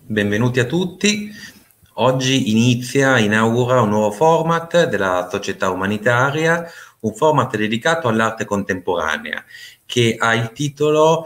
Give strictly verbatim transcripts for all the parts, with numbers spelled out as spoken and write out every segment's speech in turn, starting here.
Benvenuti a tutti. Oggi inizia, inaugura un nuovo format della Società Umanitaria, un format dedicato all'arte contemporanea, che ha il titolo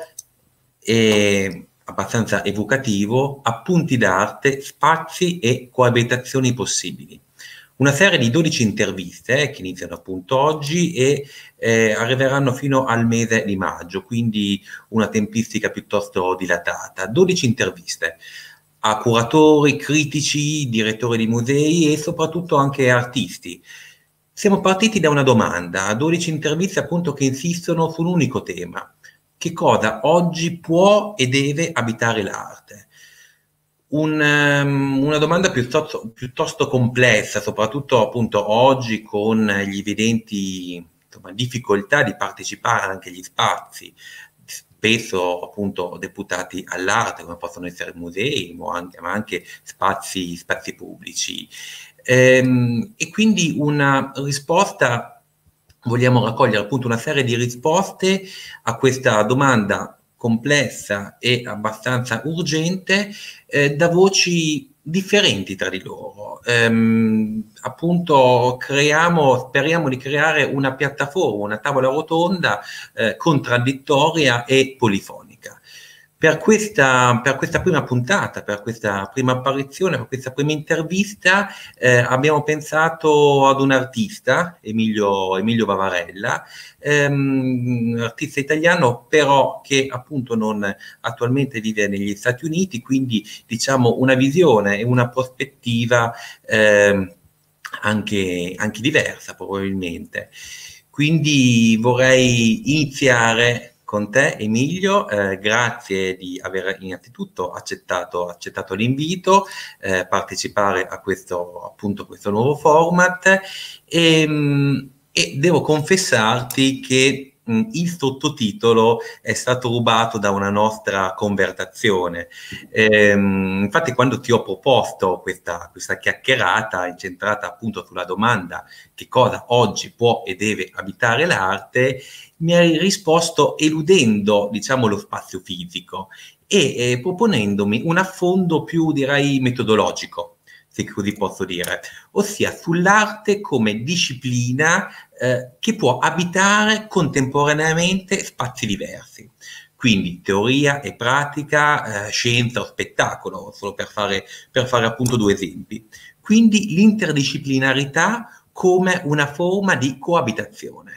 eh, abbastanza evocativo: Appunti d'arte, spazi e coabitazioni possibili. Una serie di dodici interviste eh, che iniziano appunto oggi e eh, arriveranno fino al mese di maggio, quindi una tempistica piuttosto dilatata. dodici interviste a curatori, critici, direttori di musei e soprattutto anche artisti. Siamo partiti da una domanda, dodici interviste appunto che insistono su un unico tema: che cosa oggi può e deve abitare l'arte? Un, um, una domanda piuttosto, piuttosto complessa, soprattutto appunto oggi con gli evidenti insomma, difficoltà di partecipare anche agli spazi, spesso appunto deputati all'arte, come possono essere musei, ma anche, ma anche spazi, spazi pubblici. Ehm, e quindi una risposta, vogliamo raccogliere appunto una serie di risposte a questa domanda complessa e abbastanza urgente, eh, da voci differenti tra di loro. Ehm, appunto creiamo, speriamo di creare una piattaforma, una tavola rotonda eh, contraddittoria e polifonica. Per questa, per questa prima puntata, per questa prima apparizione, per questa prima intervista, eh, abbiamo pensato ad un artista, Emilio, Emilio Vavarella, ehm, artista italiano però che appunto non attualmente vive negli Stati Uniti, quindi diciamo una visione e una prospettiva eh, anche, anche diversa probabilmente. Quindi vorrei iniziare con te, Emilio, eh, grazie di aver innanzitutto accettato, accettato l'invito, eh, partecipare a questo, appunto, questo nuovo format e, e devo confessarti che mh, il sottotitolo è stato rubato da una nostra conversazione. Ehm, infatti quando ti ho proposto questa, questa chiacchierata incentrata appunto sulla domanda che cosa oggi può e deve abitare l'arte, mi hai risposto eludendo, diciamo, lo spazio fisico e eh, proponendomi un affondo più, direi, metodologico, se così posso dire, ossia sull'arte come disciplina eh, che può abitare contemporaneamente spazi diversi. Quindi teoria e pratica, eh, scienza o spettacolo, solo per fare, per fare appunto due esempi. Quindi l'interdisciplinarità come una forma di coabitazione.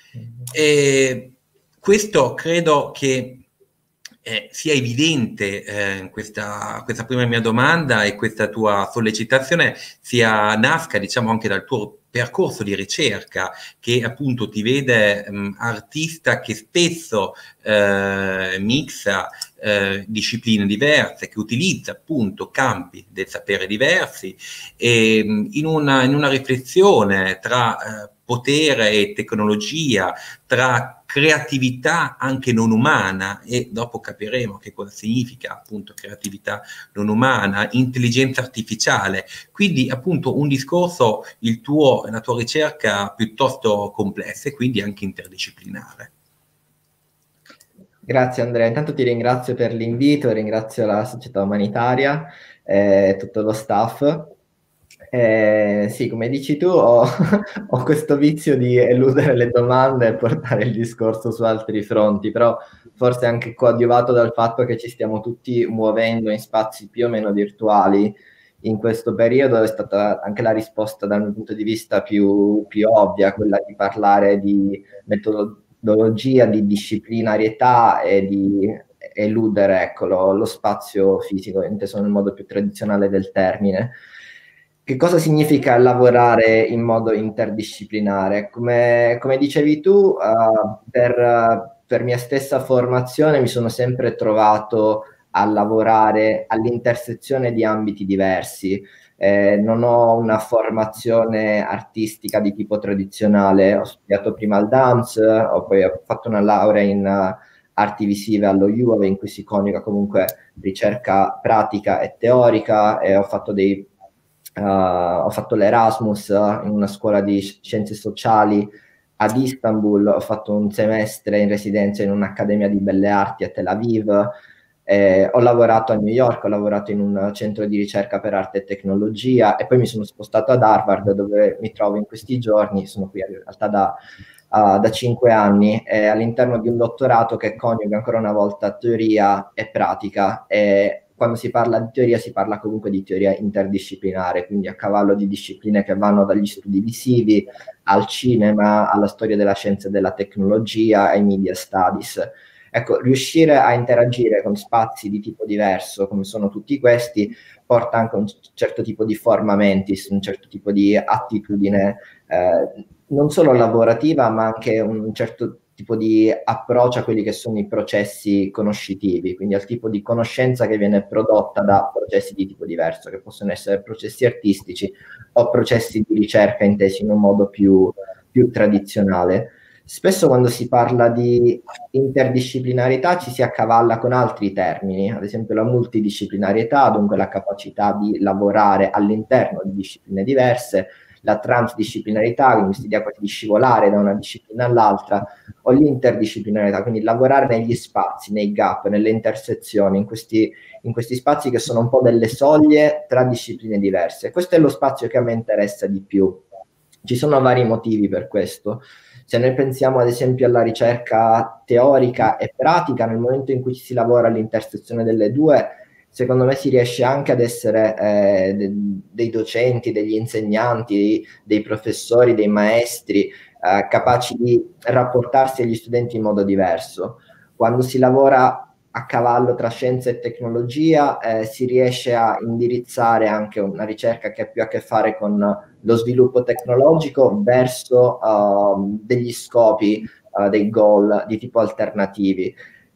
E questo credo che eh, sia evidente eh, in questa, questa prima mia domanda, e questa tua sollecitazione sia nasca, diciamo, anche dal tuo percorso di ricerca, che appunto ti vede mh, artista che spesso eh, mixa eh, discipline diverse, che utilizza appunto campi del sapere diversi, e mh, in, una, in una riflessione tra eh, potere e tecnologia, tra creatività anche non umana, e dopo capiremo che cosa significa appunto creatività non umana, intelligenza artificiale, quindi appunto un discorso, il tuo, la tua ricerca piuttosto complessa e quindi anche interdisciplinare. Grazie Andrea, intanto ti ringrazio per l'invito, ringrazio la Società Umanitaria e eh, tutto lo staff. Eh, sì, come dici tu, ho, ho questo vizio di eludere le domande e portare il discorso su altri fronti, però forse anche coadiuvato dal fatto che ci stiamo tutti muovendo in spazi più o meno virtuali in questo periodo, è stata anche la risposta dal mio punto di vista più, più ovvia, quella di parlare di metodologia, di disciplinarietà e di eludere, ecco, lo, lo spazio fisico, inteso nel modo più tradizionale del termine. Che cosa significa lavorare in modo interdisciplinare? Come, come dicevi tu, uh, per, per mia stessa formazione mi sono sempre trovato a lavorare all'intersezione di ambiti diversi. Eh, non ho una formazione artistica di tipo tradizionale, ho studiato prima il dance, ho poi ho fatto una laurea in uh, arti visive allo U A V, in cui si coniuga comunque ricerca pratica e teorica, e ho fatto dei Uh, ho fatto l'Erasmus in una scuola di scienze sociali ad Istanbul, ho fatto un semestre in residenza in un'accademia di belle arti a Tel Aviv, Eh, ho lavorato a New York, ho lavorato in un centro di ricerca per arte e tecnologia e poi mi sono spostato ad Harvard, dove mi trovo in questi giorni. Sono qui in realtà da, uh, da cinque anni, eh, all'interno di un dottorato che coniuga ancora una volta teoria e pratica. E quando si parla di teoria si parla comunque di teoria interdisciplinare, quindi a cavallo di discipline che vanno dagli studi visivi al cinema, alla storia della scienza e della tecnologia, ai media studies. Ecco, riuscire a interagire con spazi di tipo diverso, come sono tutti questi, porta anche un certo tipo di forma mentis, un certo tipo di attitudine, eh, non solo lavorativa, ma anche un certo tipo di approccio a quelli che sono i processi conoscitivi, quindi al tipo di conoscenza che viene prodotta da processi di tipo diverso, che possono essere processi artistici o processi di ricerca intesi in un modo più, più tradizionale. Spesso quando si parla di interdisciplinarità ci si accavalla con altri termini, ad esempio la multidisciplinarietà, dunque la capacità di lavorare all'interno di discipline diverse, la transdisciplinarità, quindi questa idea di scivolare da una disciplina all'altra, o l'interdisciplinarità, quindi lavorare negli spazi, nei gap, nelle intersezioni, in questi, in questi spazi che sono un po' delle soglie tra discipline diverse. Questo è lo spazio che a me interessa di più. Ci sono vari motivi per questo. Se noi pensiamo ad esempio alla ricerca teorica e pratica, nel momento in cui ci si lavora all'intersezione delle due, secondo me si riesce anche ad essere eh, de- dei docenti, degli insegnanti, dei, dei professori, dei maestri, eh, capaci di rapportarsi agli studenti in modo diverso. Quando si lavora a cavallo tra scienza e tecnologia, eh, si riesce a indirizzare anche una ricerca che ha più a che fare con lo sviluppo tecnologico verso uh, degli scopi, uh, dei goal di tipo alternativi.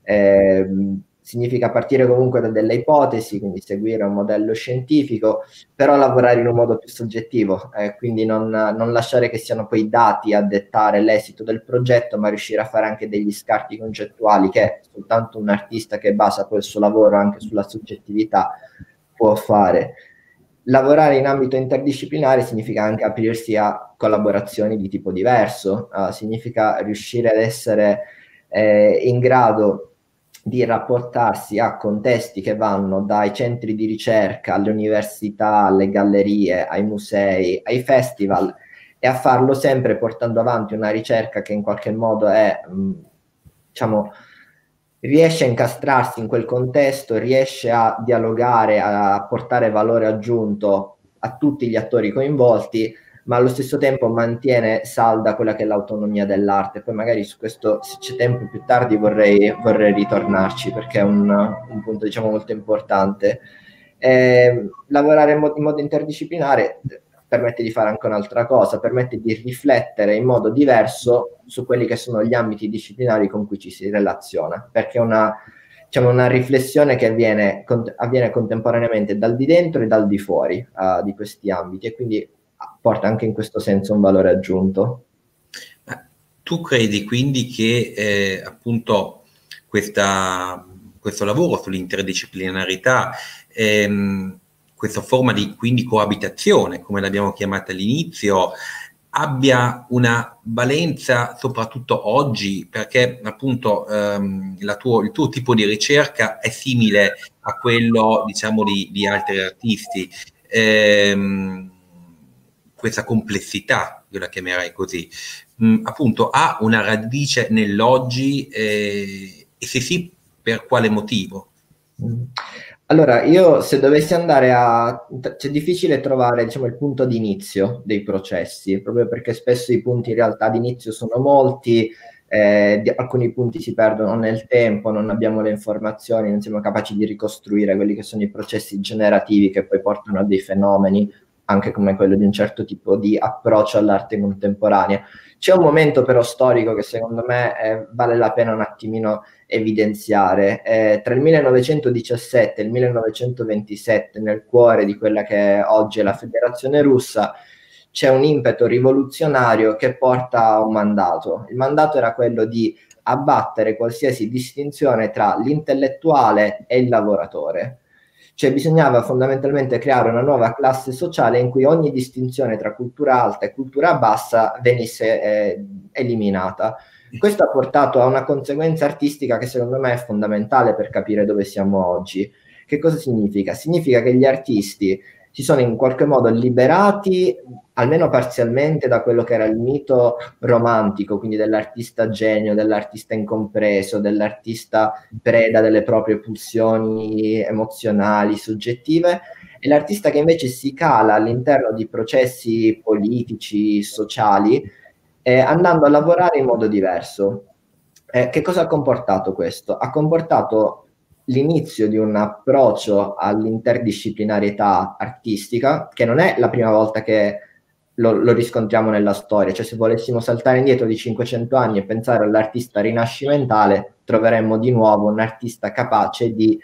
Eh, significa partire comunque da delle ipotesi, quindi seguire un modello scientifico, però lavorare in un modo più soggettivo, eh, quindi non, non lasciare che siano poi i dati a dettare l'esito del progetto, ma riuscire a fare anche degli scarti concettuali che soltanto un artista che basa poi il suo lavoro anche sulla soggettività può fare. Lavorare in ambito interdisciplinare significa anche aprirsi a collaborazioni di tipo diverso, uh, significa riuscire ad essere eh, in grado di rapportarsi a contesti che vanno dai centri di ricerca alle università, alle gallerie, ai musei, ai festival, e a farlo sempre portando avanti una ricerca che in qualche modo è, mh, diciamo, riesce a incastrarsi in quel contesto, riesce a dialogare, a portare valore aggiunto a tutti gli attori coinvolti, ma allo stesso tempo mantiene salda quella che è l'autonomia dell'arte. Poi magari su questo, se c'è tempo più tardi, vorrei, vorrei ritornarci, perché è un, un punto, diciamo, molto importante. Eh, lavorare in modo, in modo interdisciplinare permette di fare anche un'altra cosa, permette di riflettere in modo diverso su quelli che sono gli ambiti disciplinari con cui ci si relaziona, perché è una, diciamo, una riflessione che avviene, cont- avviene contemporaneamente dal di dentro e dal di fuori uh, di questi ambiti, e quindi porta anche in questo senso un valore aggiunto. Tu credi quindi che eh, appunto questa, questo lavoro sull'interdisciplinarità, ehm, questa forma di quindi coabitazione, come l'abbiamo chiamata all'inizio, abbia una valenza soprattutto oggi, perché appunto ehm, la tuo, il tuo tipo di ricerca è simile a quello, diciamo, di, di altri artisti. Ehm, questa complessità, io la chiamerei così, mh, appunto ha una radice nell'oggi, eh, e se sì, per quale motivo? Allora, io se dovessi andare a... c'è difficile trovare, diciamo, il punto di inizio dei processi, proprio perché spesso i punti in realtà di inizio sono molti, eh, di, alcuni punti si perdono nel tempo, non abbiamo le informazioni, non siamo capaci di ricostruire quelli che sono i processi generativi che poi portano a dei fenomeni, anche come quello di un certo tipo di approccio all'arte contemporanea. C'è un momento però storico che secondo me eh, vale la pena un attimino evidenziare. Eh, tra il millenovecentodiciassette e il millenovecentoventisette, nel cuore di quella che oggi è la Federazione Russa, c'è un impeto rivoluzionario che porta a un mandato. Il mandato era quello di abbattere qualsiasi distinzione tra l'intellettuale e il lavoratore. Cioè bisognava fondamentalmente creare una nuova classe sociale in cui ogni distinzione tra cultura alta e cultura bassa venisse eh, eliminata. Questo ha portato a una conseguenza artistica che secondo me è fondamentale per capire dove siamo oggi. Che cosa significa? Significa che gli artisti si sono in qualche modo liberati, almeno parzialmente, da quello che era il mito romantico, quindi dell'artista genio, dell'artista incompreso, dell'artista preda delle proprie pulsioni emozionali, soggettive, e l'artista che invece si cala all'interno di processi politici, sociali, eh, andando a lavorare in modo diverso. Eh, che cosa ha comportato questo? Ha comportato l'inizio di un approccio all'interdisciplinarietà artistica, che non è la prima volta che lo, lo riscontriamo nella storia. Cioè, se volessimo saltare indietro di cinquecento anni e pensare all'artista rinascimentale, troveremmo di nuovo un artista capace di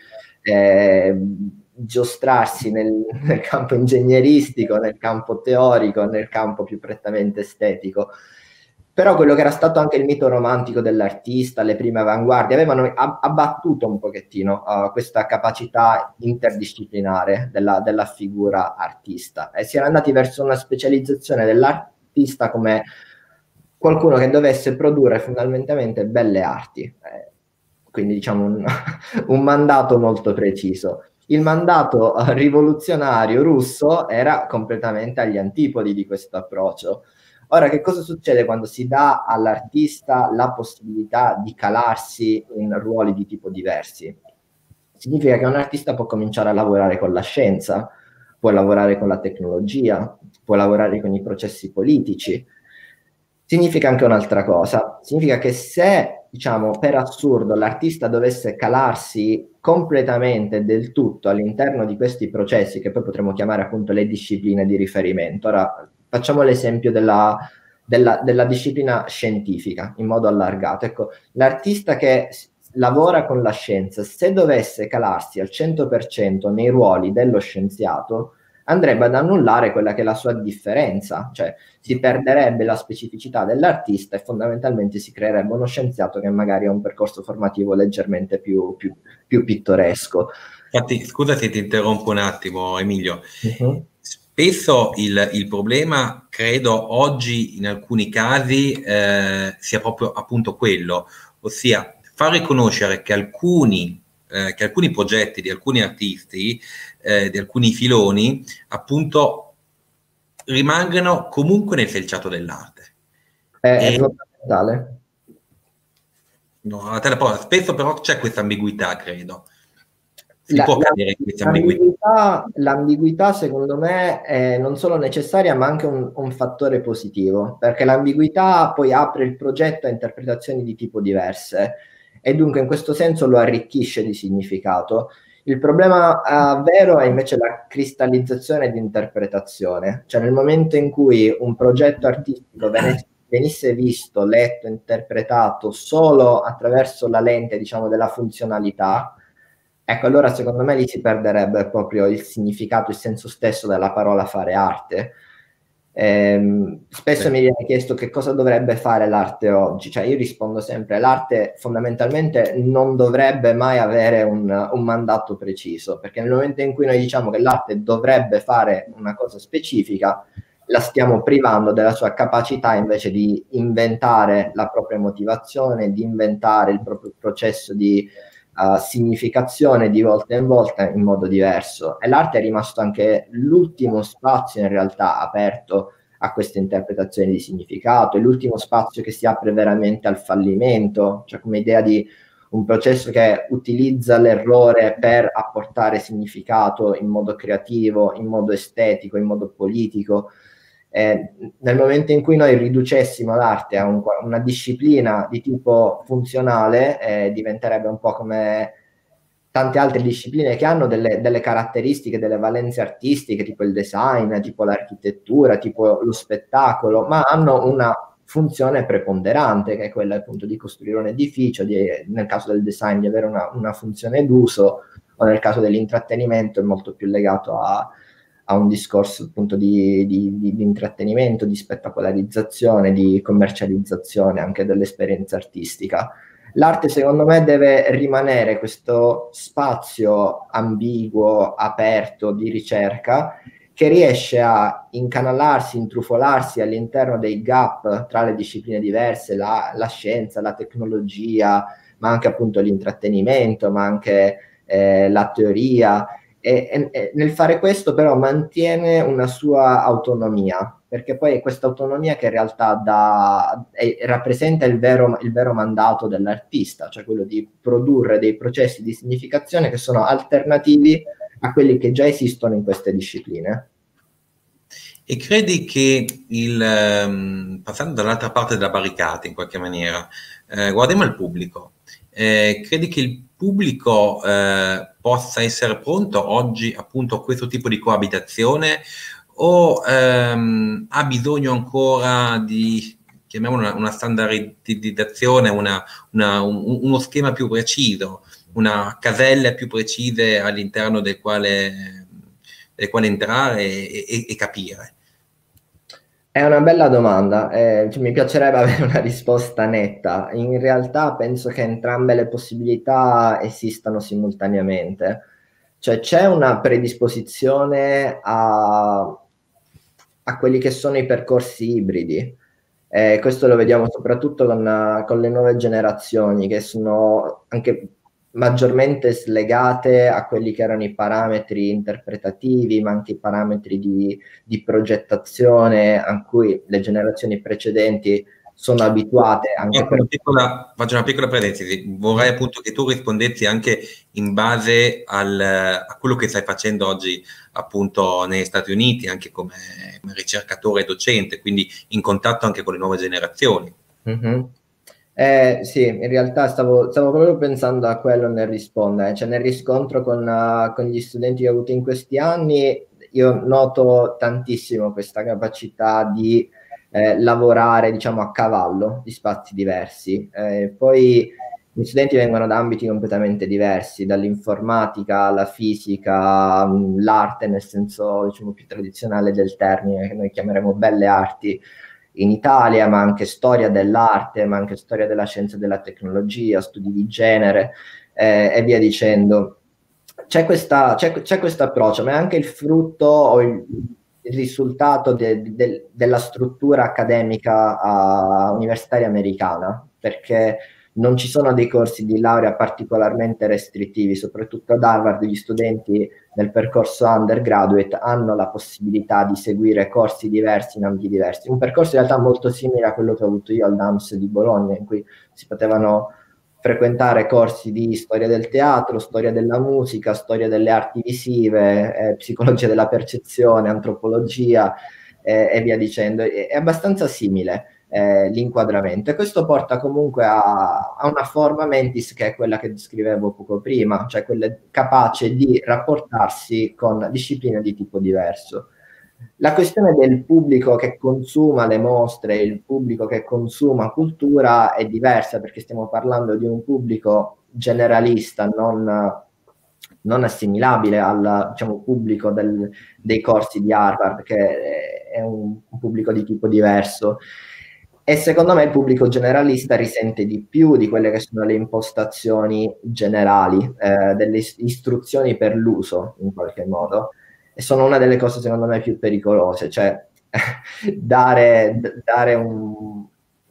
eh, giostrarsi nel, nel campo ingegneristico, nel campo teorico, nel campo più prettamente estetico. Però quello che era stato anche il mito romantico dell'artista, le prime avanguardie, avevano abbattuto un pochettino uh, questa capacità interdisciplinare della, della figura artista, e si era andati verso una specializzazione dell'artista come qualcuno che dovesse produrre fondamentalmente belle arti. Eh, quindi diciamo un, un mandato molto preciso. Il mandato rivoluzionario russo era completamente agli antipodi di questo approccio. Ora, che cosa succede quando si dà all'artista la possibilità di calarsi in ruoli di tipo diversi? Significa che un artista può cominciare a lavorare con la scienza, può lavorare con la tecnologia, può lavorare con i processi politici. Significa anche un'altra cosa, significa che se, diciamo, per assurdo l'artista dovesse calarsi completamente del tutto all'interno di questi processi, che poi potremmo chiamare appunto le discipline di riferimento. Ora, facciamo l'esempio della, della, della disciplina scientifica in modo allargato. Ecco, l'artista che lavora con la scienza, se dovesse calarsi al cento per cento nei ruoli dello scienziato, andrebbe ad annullare quella che è la sua differenza, cioè si perderebbe la specificità dell'artista e fondamentalmente si creerebbe uno scienziato che magari ha un percorso formativo leggermente più, più, più pittoresco. Infatti, scusa se ti interrompo un attimo, Emilio. Uh-huh. Spesso il, il problema, credo, oggi in alcuni casi eh, sia proprio appunto quello, ossia far riconoscere che alcuni, eh, che alcuni progetti di alcuni artisti, eh, di alcuni filoni, appunto rimangano comunque nel selciato dell'arte. È, e, è fondamentale. No, a te la parola. Spesso però c'è questa ambiguità, credo. Si La, può la, cadere in questa ambiguità. L'ambiguità, secondo me, è non solo necessaria, ma anche un, un fattore positivo, perché l'ambiguità poi apre il progetto a interpretazioni di tipo diverse e dunque in questo senso lo arricchisce di significato. Il problema uh, vero è invece la cristallizzazione di interpretazione, cioè nel momento in cui un progetto artistico venisse, venisse visto, letto, interpretato solo attraverso la lente, diciamo, della funzionalità, ecco, allora secondo me lì si perderebbe proprio il significato, il senso stesso della parola fare arte. Eh, spesso sì. Mi viene chiesto che cosa dovrebbe fare l'arte oggi, cioè io rispondo sempre, l'arte fondamentalmente non dovrebbe mai avere un, un mandato preciso, perché nel momento in cui noi diciamo che l'arte dovrebbe fare una cosa specifica, la stiamo privando della sua capacità invece di inventare la propria motivazione, di inventare il proprio processo di Uh, significazione di volta in volta in modo diverso, e l'arte è rimasto anche l'ultimo spazio in realtà aperto a queste interpretazioni di significato, è l'ultimo spazio che si apre veramente al fallimento, cioè come idea di un processo che utilizza l'errore per apportare significato in modo creativo, in modo estetico, in modo politico. Eh, nel momento in cui noi riducessimo l'arte a un, una disciplina di tipo funzionale, eh, diventerebbe un po' come tante altre discipline che hanno delle, delle caratteristiche, delle valenze artistiche, tipo il design, tipo l'architettura, tipo lo spettacolo, ma hanno una funzione preponderante, che è quella appunto di costruire un edificio, di, nel caso del design di avere una, una funzione d'uso, o nel caso dell'intrattenimento è molto più legato a a un discorso appunto di, di, di, di intrattenimento, di spettacolarizzazione, di commercializzazione anche dell'esperienza artistica. L'arte secondo me deve rimanere questo spazio ambiguo, aperto di ricerca che riesce a incanalarsi, intrufolarsi all'interno dei gap tra le discipline diverse, la, la scienza, la tecnologia, ma anche appunto l'intrattenimento, ma anche eh, la teoria. E, e, e nel fare questo però mantiene una sua autonomia, perché poi è questa autonomia che in realtà dà, è, rappresenta il vero, il vero mandato dell'artista, cioè quello di produrre dei processi di significazione che sono alternativi a quelli che già esistono in queste discipline. E credi che il, um, passando dall'altra parte della barricata in qualche maniera, eh, guardiamo il pubblico, eh, credi che il pubblico eh, possa essere pronto oggi appunto a questo tipo di coabitazione o ehm, ha bisogno ancora di, chiamiamolo una, una standardizzazione, una, una, un, uno schema più preciso, una casella più precise all'interno del quale, del quale entrare e, e, e capire? È una bella domanda, eh, cioè, mi piacerebbe avere una risposta netta. In realtà penso che entrambe le possibilità esistano simultaneamente. Cioè c'è una predisposizione a, a quelli che sono i percorsi ibridi. Eh, questo lo vediamo soprattutto con, con le nuove generazioni che sono anche maggiormente slegate a quelli che erano i parametri interpretativi, ma anche i parametri di, di progettazione a cui le generazioni precedenti sono abituate anche Faccio per... una piccola, faccio una piccola parentesi. Vorrei appunto che tu rispondessi anche in base al, a quello che stai facendo oggi appunto negli Stati Uniti, anche come, come ricercatore e docente, quindi in contatto anche con le nuove generazioni. Mm-hmm. Eh, sì, in realtà stavo, stavo proprio pensando a quello nel rispondere, cioè nel riscontro con, uh, con gli studenti che ho avuto in questi anni, io noto tantissimo questa capacità di eh, lavorare, diciamo, a cavallo di spazi diversi. Eh, poi gli studenti vengono da ambiti completamente diversi, dall'informatica alla fisica, mh, l'arte nel senso, diciamo, più tradizionale del termine, che noi chiameremo belle arti in Italia, ma anche storia dell'arte, ma anche storia della scienza e della tecnologia, studi di genere eh, e via dicendo. C'è questa, c'è, c'è questo approccio, ma è anche il frutto o il, il risultato de, de, della struttura accademica uh, universitaria americana, perché non ci sono dei corsi di laurea particolarmente restrittivi, soprattutto ad Harvard gli studenti nel percorso undergraduate hanno la possibilità di seguire corsi diversi in ambiti diversi. Un percorso in realtà molto simile a quello che ho avuto io al D A M S di Bologna, in cui si potevano frequentare corsi di storia del teatro, storia della musica, storia delle arti visive, eh, psicologia della percezione, antropologia eh, e via dicendo. È, è abbastanza simile eh, l'inquadramento e questo porta comunque a, a una forma mentis che è quella che descrivevo poco prima, cioè quella capace di rapportarsi con discipline di tipo diverso. La questione del pubblico che consuma le mostre, il pubblico che consuma cultura è diversa perché stiamo parlando di un pubblico generalista, non, non assimilabile al diciamo, pubblico del, dei corsi di Harvard, che è un, un pubblico di tipo diverso. E secondo me il pubblico generalista risente di più di quelle che sono le impostazioni generali, eh, delle istruzioni per l'uso in qualche modo. E sono una delle cose secondo me più pericolose, cioè dare, dare un,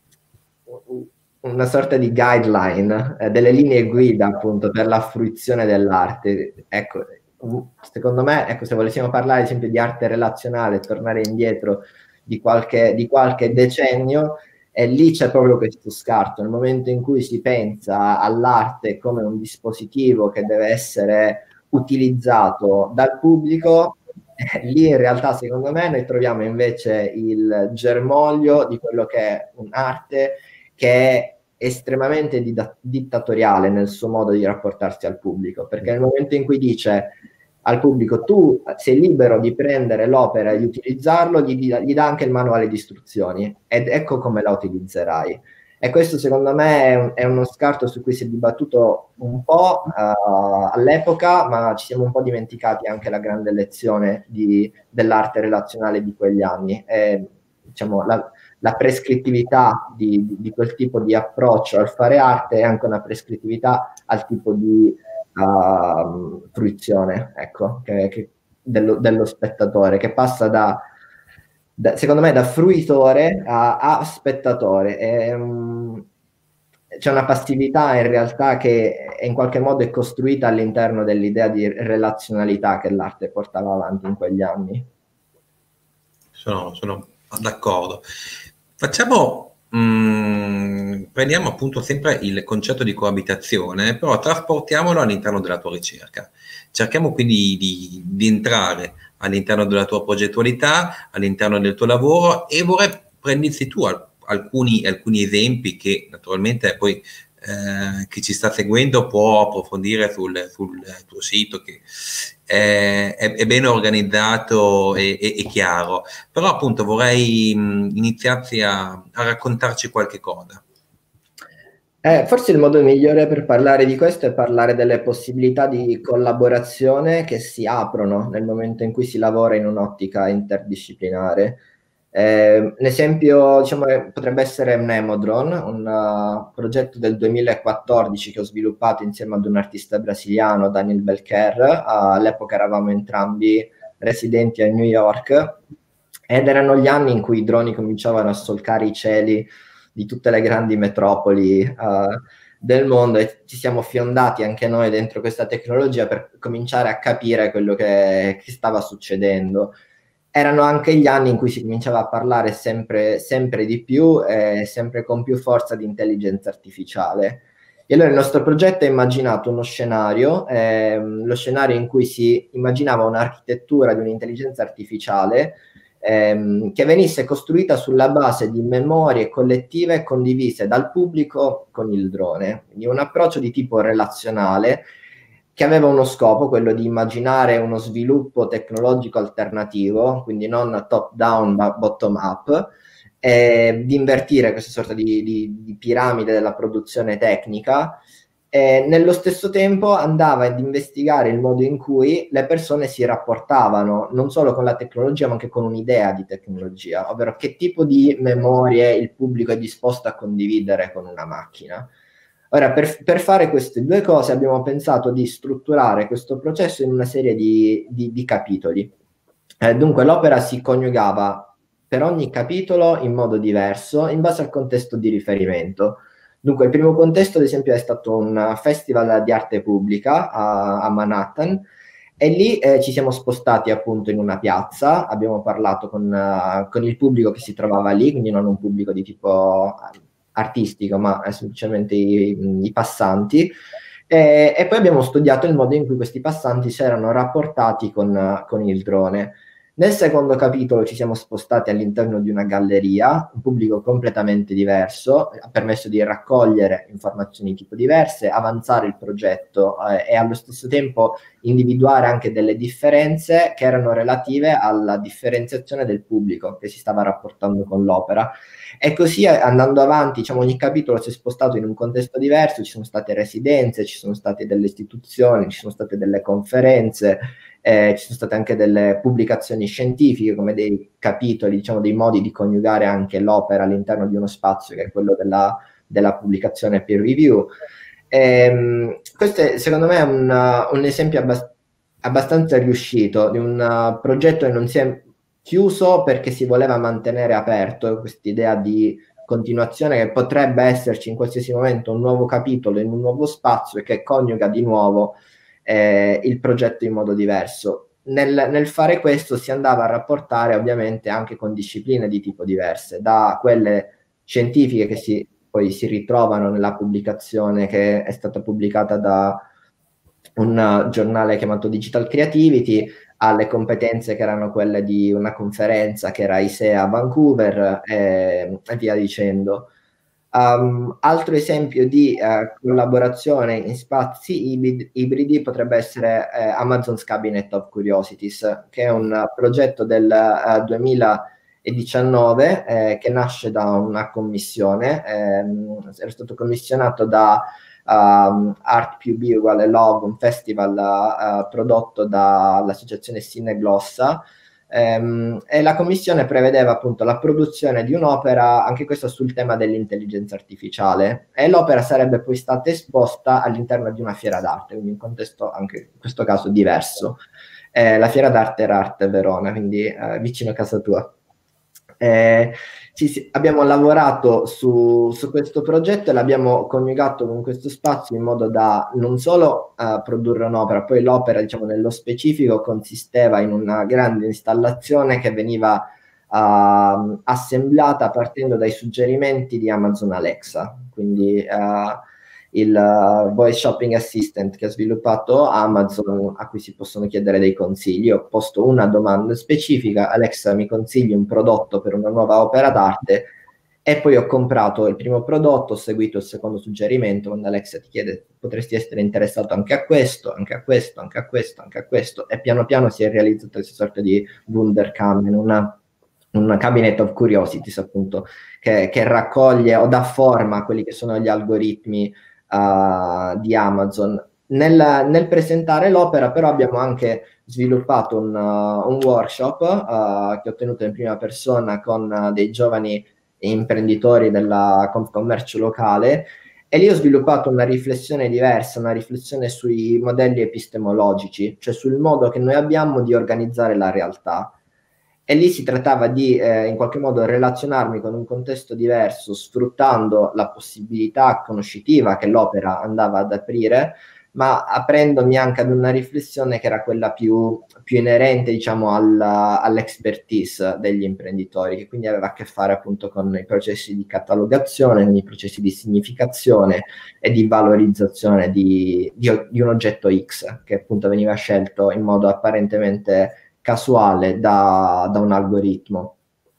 una sorta di guideline, eh, delle linee guida appunto per la fruizione dell'arte. Ecco, secondo me, ecco, se volessimo parlare ad esempio di arte relazionale, tornare indietro di qualche, di qualche decennio, e lì c'è proprio questo scarto, nel momento in cui si pensa all'arte come un dispositivo che deve essere utilizzato dal pubblico, eh, lì in realtà secondo me noi troviamo invece il germoglio di quello che è un'arte che è estremamente dittatoriale nel suo modo di rapportarsi al pubblico, perché nel momento in cui dice al pubblico tu sei libero di prendere l'opera e di utilizzarlo, gli, gli dà anche il manuale di istruzioni ed ecco come la utilizzerai. E questo secondo me è, un, è uno scarto su cui si è dibattuto un po' uh, all'epoca, ma ci siamo un po' dimenticati anche la grande lezione di, dell'arte relazionale di quegli anni. E, diciamo, la, la prescrittività di, di quel tipo di approccio al fare arte e anche una prescrittività al tipo di uh, fruizione, ecco, che, che dello, dello spettatore, che passa da, da, secondo me, da fruitore a, a spettatore. E, um, c'è una passività in realtà che in qualche modo è costruita all'interno dell'idea di relazionalità che l'arte portava avanti in quegli anni. Sono, sono d'accordo. Facciamo, mh, prendiamo appunto sempre il concetto di coabitazione, però trasportiamolo all'interno della tua ricerca. Cerchiamo quindi di, di entrare all'interno della tua progettualità, all'interno del tuo lavoro, e vorrei prendersi tu alcuni, alcuni esempi che naturalmente poi eh, chi ci sta seguendo può approfondire sul, sul tuo sito, che è, è, è ben organizzato e, e, e chiaro. Però appunto vorrei mh, iniziarsi a, a raccontarci qualche cosa. Eh, forse il modo migliore per parlare di questo è parlare delle possibilità di collaborazione che si aprono nel momento in cui si lavora in un'ottica interdisciplinare. Eh, l'esempio, diciamo, potrebbe essere Mnemodron, un uh, progetto del duemilaquattordici che ho sviluppato insieme ad un artista brasiliano, Daniel Belcher. Uh, all'epoca eravamo entrambi residenti a New York ed erano gli anni in cui i droni cominciavano a solcare i cieli di tutte le grandi metropoli uh, del mondo, e ci siamo fiondati anche noi dentro questa tecnologia per cominciare a capire quello che, che stava succedendo. Erano anche gli anni in cui si cominciava a parlare sempre, sempre di più e sempre con più forza di intelligenza artificiale. E allora il nostro progetto ha immaginato uno scenario, ehm, lo scenario in cui si immaginava un'architettura di un'intelligenza artificiale ehm, che venisse costruita sulla base di memorie collettive condivise dal pubblico con il drone. Quindi un approccio di tipo relazionale che aveva uno scopo, quello di immaginare uno sviluppo tecnologico alternativo, quindi non top-down ma bottom-up, e di invertire questa sorta di, di, di piramide della produzione tecnica. E nello stesso tempo andava ad investigare il modo in cui le persone si rapportavano non solo con la tecnologia ma anche con un'idea di tecnologia, ovvero che tipo di memorie il pubblico è disposto a condividere con una macchina. Ora, per, per fare queste due cose abbiamo pensato di strutturare questo processo in una serie di, di, di capitoli. Eh, dunque l'opera si coniugava per ogni capitolo in modo diverso in base al contesto di riferimento. Dunque il primo contesto ad esempio è stato un festival di arte pubblica a, a Manhattan, e lì eh, ci siamo spostati appunto in una piazza, abbiamo parlato con, uh, con il pubblico che si trovava lì, quindi non un pubblico di tipo artistico, ma eh, semplicemente i, i passanti, e, e poi abbiamo studiato il modo in cui questi passanti si erano rapportati con, con il drone. Nel secondo capitolo ci siamo spostati all'interno di una galleria, un pubblico completamente diverso, ha permesso di raccogliere informazioni di tipo diverse, avanzare il progetto eh, e allo stesso tempo individuare anche delle differenze che erano relative alla differenziazione del pubblico che si stava rapportando con l'opera. E così andando avanti, diciamo, ogni capitolo si è spostato in un contesto diverso, ci sono state residenze, ci sono state delle istituzioni, ci sono state delle conferenze, eh, ci sono state anche delle pubblicazioni scientifiche come dei capitoli, diciamo, dei modi di coniugare anche l'opera all'interno di uno spazio che è quello della, della pubblicazione peer review. E, questo è, secondo me è un, un esempio abbast- abbastanza riuscito di un uh, progetto che non si è chiuso perché si voleva mantenere aperto quest'idea di continuazione, che potrebbe esserci in qualsiasi momento un nuovo capitolo in un nuovo spazio e che coniuga di nuovo eh, il progetto in modo diverso. Nel, nel fare questo si andava a rapportare ovviamente anche con discipline di tipo diverse, da quelle scientifiche che si, poi si ritrovano nella pubblicazione che è stata pubblicata da un giornale chiamato Digital Creativity, alle competenze che erano quelle di una conferenza che era I S E A a Vancouver e, e via dicendo. Um, altro esempio di uh, collaborazione in spazi ibrid- ibridi potrebbe essere eh, Amazon's Cabinet of Curiosities, che è un uh, progetto del uh, duemiladiciannove eh, che nasce da una commissione, ehm, era stato commissionato da um, Art più B uguale Love, un festival uh, prodotto dall'associazione Cineglossa, Ehm, e la commissione prevedeva appunto la produzione di un'opera, anche questa sul tema dell'intelligenza artificiale, e l'opera sarebbe poi stata esposta all'interno di una fiera d'arte, quindi in un contesto anche in questo caso diverso. Eh, la fiera d'arte era Arte Verona, quindi eh, vicino a casa tua. Eh, ci, si- abbiamo lavorato su, su questo progetto e l'abbiamo coniugato con questo spazio in modo da non solo eh, produrre un'opera, poi l'opera, diciamo, nello specifico consisteva in una grande installazione che veniva uh, assemblata partendo dai suggerimenti di Amazon Alexa, quindi uh, il uh, voice shopping assistant che ha sviluppato Amazon, a cui si possono chiedere dei consigli. Io ho posto una domanda specifica: Alexa, mi consigli un prodotto per una nuova opera d'arte? E poi ho comprato il primo prodotto, ho seguito il secondo suggerimento, quando Alexa ti chiede: potresti essere interessato anche a questo, anche a questo, anche a questo, anche a questo, e piano piano si è realizzato questa sorta di Wunderkamen, una un cabinet of curiosities, appunto, che, che raccoglie o dà forma a quelli che sono gli algoritmi uh, di Amazon. Nel, nel presentare l'opera, però, abbiamo anche sviluppato un, uh, un workshop uh, che ho tenuto in prima persona con uh, dei giovani imprenditori della Confcommercio locale, e lì ho sviluppato una riflessione diversa, una riflessione sui modelli epistemologici, cioè sul modo che noi abbiamo di organizzare la realtà. E lì si trattava di eh, in qualche modo relazionarmi con un contesto diverso, sfruttando la possibilità conoscitiva che l'opera andava ad aprire, ma aprendomi anche ad una riflessione che era quella più, più inerente, diciamo, alla, all'expertise degli imprenditori, che quindi aveva a che fare appunto con i processi di catalogazione, con i processi di significazione e di valorizzazione di, di, di un oggetto X, che appunto veniva scelto in modo apparentemente casuale da, da un algoritmo.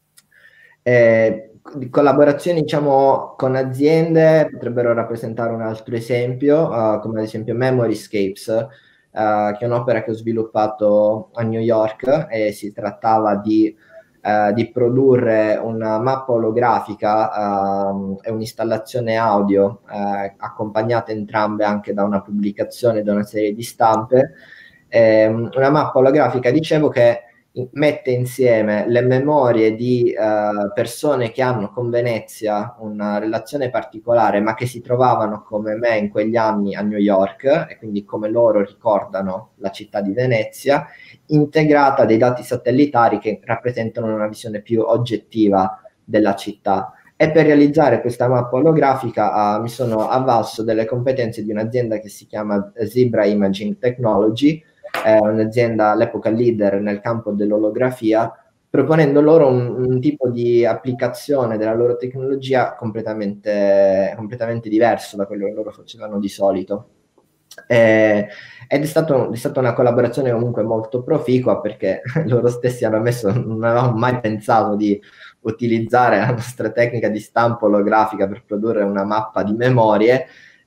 Eh, collaborazioni, diciamo, con aziende potrebbero rappresentare un altro esempio, uh, come ad esempio Memoryscapes, uh, che è un'opera che ho sviluppato a New York, e si trattava di, uh, di produrre una mappa olografica uh, e un'installazione audio uh, accompagnate entrambe anche da una pubblicazione, da una serie di stampe. Eh, una mappa olografica, dicevo, che mette insieme le memorie di uh, persone che hanno con Venezia una relazione particolare, ma che si trovavano come me in quegli anni a New York, e quindi come loro ricordano la città di Venezia, integrata a dei dati satellitari che rappresentano una visione più oggettiva della città. E per realizzare questa mappa olografica uh, mi sono avvalso delle competenze di un'azienda che si chiama Zebra Imaging Technology, è un'azienda all'epoca leader nel campo dell'olografia, proponendo loro un, un tipo di applicazione della loro tecnologia completamente, completamente diverso da quello che loro facevano di solito. Eh, ed è, stato, è stata una collaborazione comunque molto proficua, perché loro stessi hanno ammesso: non avevamo mai pensato di utilizzare la nostra tecnica di stampa olografica per produrre una mappa di memorie.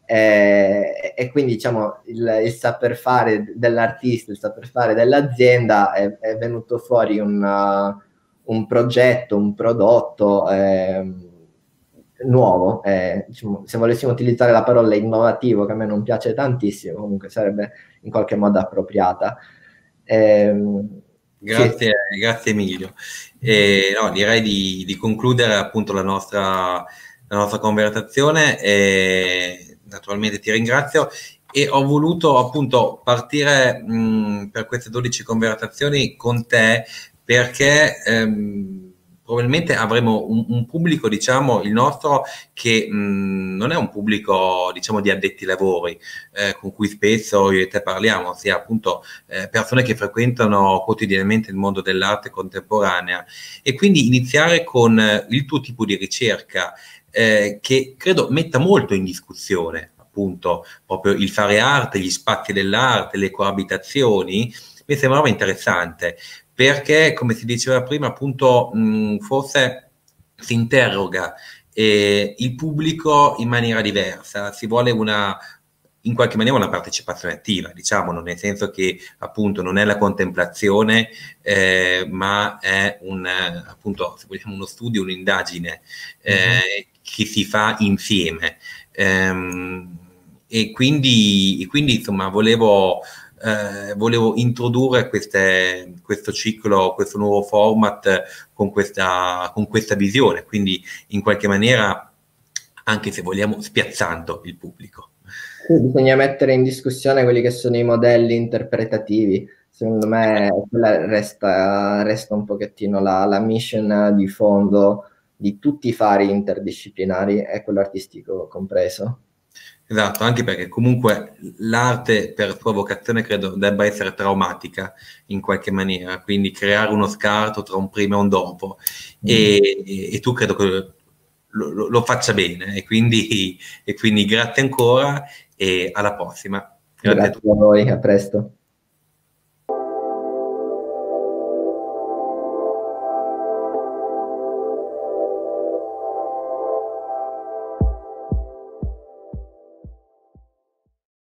Eh, e quindi, diciamo, il, il saper fare dell'artista, il saper fare dell'azienda, è, è venuto fuori un, uh, un progetto, un prodotto eh, nuovo. Eh, diciamo, se volessimo utilizzare la parola innovativo, che a me non piace tantissimo, comunque sarebbe in qualche modo appropriata. Eh, Grazie, sì. grazie Emilio. E, no, direi di, di concludere appunto la nostra, la nostra conversazione, e naturalmente ti ringrazio, e ho voluto appunto partire mh, per queste dodici conversazioni con te, perché ehm, probabilmente avremo un, un pubblico, diciamo, il nostro, che mh, non è un pubblico, diciamo, di addetti ai lavori, eh, con cui spesso io e te parliamo, ossia appunto eh, persone che frequentano quotidianamente il mondo dell'arte contemporanea, e quindi iniziare con eh, il tuo tipo di ricerca, eh, che credo metta molto in discussione appunto proprio il fare arte, gli spazi dell'arte, le coabitazioni, mi sembrava interessante, perché, come si diceva prima, appunto, mh, forse si interroga eh, il pubblico in maniera diversa, si vuole una, in qualche maniera, una partecipazione attiva, diciamolo, nel senso che appunto non è la contemplazione, eh, ma è un, appunto, se vogliamo, uno studio, un'indagine eh, mm-hmm. che si fa insieme. Ehm, e quindi, e quindi insomma volevo eh, volevo introdurre queste, questo ciclo, questo nuovo format con questa, con questa visione, quindi in qualche maniera, anche se vogliamo, spiazzando il pubblico. Sì, bisogna mettere in discussione quelli che sono i modelli interpretativi. Secondo me quella resta, resta un pochettino la, la mission di fondo di tutti i fari interdisciplinari, e quello artistico compreso. Esatto, anche perché comunque l'arte per sua vocazione credo debba essere traumatica in qualche maniera, quindi creare uno scarto tra un prima e un dopo, mm. e, e, e tu credo che lo, lo, lo faccia bene, e quindi, e quindi grazie ancora e alla prossima. Grazie, grazie a voi, a presto.